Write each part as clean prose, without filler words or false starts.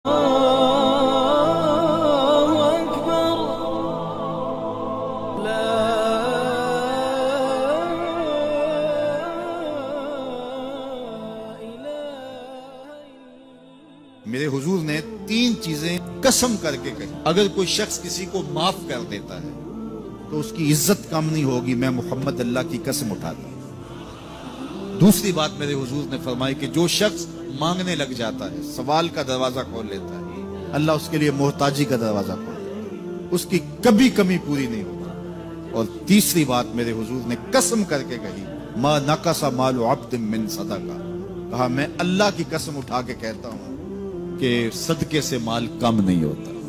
میرے حضور نے 3 چیزیں قسم کر کے کہی، اگر کوئی شخص کسی کو معاف کر دیتا ہے تو اس کی عزت کم نہیں ہوگی، میں محمد اللہ کی قسم اٹھاتا ہوں۔ دوسری بات میرے حضور نے فرمائی کہ جو شخص مانگنے لگ جاتا ہے، سوال کا دروازہ کھول لیتا ہے، اللہ اس کے لیے محتاجی کا دروازہ کھول دیتا ہے، اس کی کبھی کمی پوری نہیں ہوتی۔ اور تیسری بات میرے حضور نے قسم کر کے کہی، ما نقص مال عبد من صدقہ، کہا میں اللہ کی قسم اٹھا کے کہتا ہوں کہ صدقے سے مال کم نہیں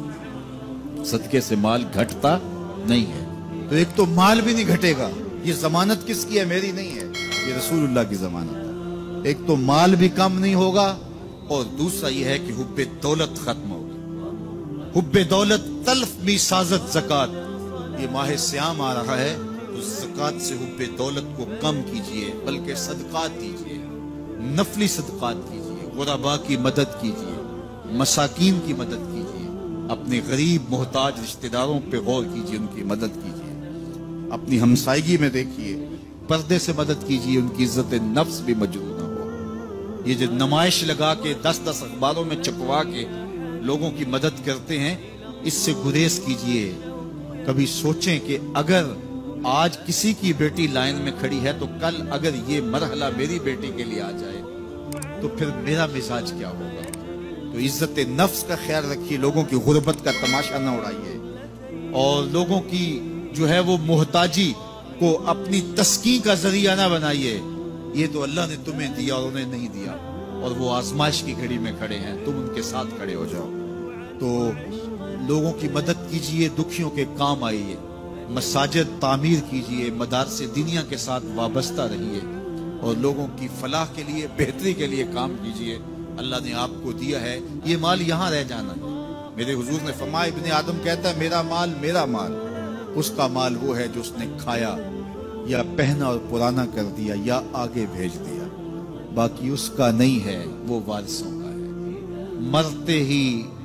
ہوتا، صدقے سے مال گھٹتا نہیں ہے۔ تو ایک تو مال بھی نہیں گھٹے گا، یہ ضمانت کس کی ہے؟ میری نہیں ہے، یہ رسول اللہ کی ضمانت ہے۔ ایک تو مال بھی کم نہیں ہوگا، اور دوسرا یہ ہے کہ حب دولت ختم ہوگی۔ حب دولت تلف بھی سازت زکات، یہ ماہ سیام آ رہا ہے تو زکات سے حب دولت کو کم کیجئے، بلکہ صدقات دیجئے، نفلی صدقات کیجئے، غرباء کی مدد کیجئے، مساکین کی مدد کیجئے، اپنے غریب محتاج رشتہ داروں پہ غور کیجئے، ان کی مدد کیجئے، اپنی ہمسائیگی میں دیکھیے، پردے سے مدد کیجئے، ان کی عزت نفس بھی مجروح نہ ہو۔ یہ جو نمائش لگا کے 10 اخباروں میں چھپوا کے لوگوں کی مدد کرتے ہیں، اس سے گریز کیجئے۔ کبھی سوچیں کہ اگر آج کسی کی بیٹی لائن میں کھڑی ہے تو کل اگر یہ مرحلہ میری بیٹی کے لیے آ جائے تو پھر میرا مزاج کیا ہوگا؟ تو عزت نفس کا خیال رکھیے، لوگوں کی غربت کا تماشا نہ اڑائیے، اور لوگوں کی جو ہے وہ محتاجی کو اپنی تسکین کا ذریعہ نہ بنائیے۔ یہ تو اللہ نے تمہیں دیا اور انہیں نہیں دیا، اور وہ آزمائش کی گھڑی میں کھڑے ہیں، تم ان کے ساتھ کھڑے ہو جاؤ۔ تو لوگوں کی مدد کیجئے، دکھیوں کے کام آئیے، مساجد تعمیر کیجئے، مدارس دینیا کے ساتھ وابستہ رہیے، اور لوگوں کی فلاح کے لیے، بہتری کے لیے کام کیجئے۔ اللہ نے آپ کو دیا ہے، یہ مال یہاں رہ جانا ہے۔ میرے حضور نے فرمایا، ابن آدم کہتا ہے میرا مال میرا مال، اس کا مال وہ ہے جو اس نے کھایا یا پہنا اور پرانا کر دیا یا آگے بھیج دیا، باقی اس کا نہیں ہے، وہ وارثوں کا ہے۔ مرتے ہی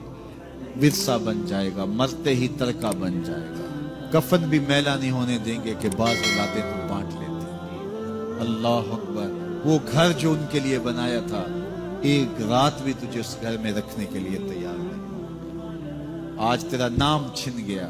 ورثہ بن جائے گا، مرتے ہی ترکہ بن جائے گا، کفن بھی میلا نہیں ہونے دیں گے کہ بعض اولادیں تو بانٹ لیتے۔ اللہ اکبر، وہ گھر جو ان کے لیے بنایا تھا، ایک رات بھی تجھے اس گھر میں رکھنے کے لیے تیار نہیں۔ آج تیرا نام چھن گیا،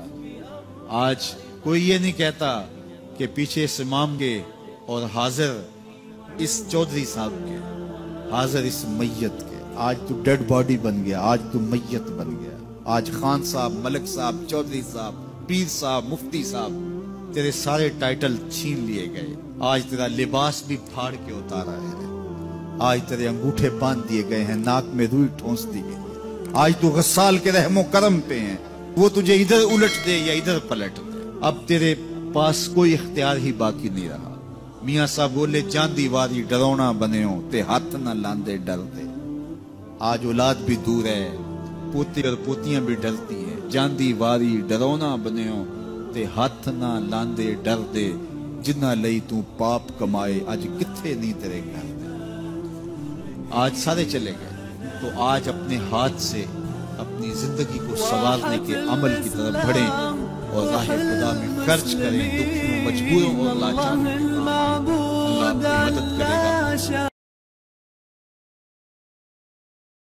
آج کوئی یہ نہیں کہتا کہ پیچھے سے امام گے اور حاضر اس چودھری صاحب کے، حاضر اس میت کے۔ آج تو ڈیڈ باڈی بن گیا، آج تو میت بن گیا۔ آج خان صاحب، ملک صاحب، چودھری صاحب، پیر صاحب، مفتی صاحب، تیرے سارے ٹائٹل چھین لیے گئے۔ آج تیرا لباس بھی پھاڑ کے اتارا ہے، آج تیرے انگوٹھے باندھ دیے گئے ہیں، ناک میں روئی ٹھونس دی گئی۔ آج تو غسال کے رحم و کرم پہ ہیں، وہ تجھے ادھر الٹ دے یا ادھر پلٹ دے، اب تیرے پاس کوئی اختیار ہی باقی نہیں رہا۔ میاں صاحب بولے، جاندی واری ڈرونا بنے ہو تے ہاتھ نہ لاندے ڈر دے۔ آج اولاد بھی دور ہے، پوتے اور پوتیاں بھی ڈرتی ہیں، جاندی واری ڈرونا بنے ہو تے ہاتھ نہ لاندے ڈر دے، جنہ لئی تو پاپ کمائے اج کتھے نہیں تیرے گھر دے۔ آج سارے چلے گئے، تو آج اپنے ہاتھ سے اپنی زندگی کو سنوارنے کے عمل کی طرف بڑھیں اور راہ خدا میں خرچ کریں، دکھیوں، مجبوروں اور لاچاروں، اللہ آپ کی مدد کرے گا۔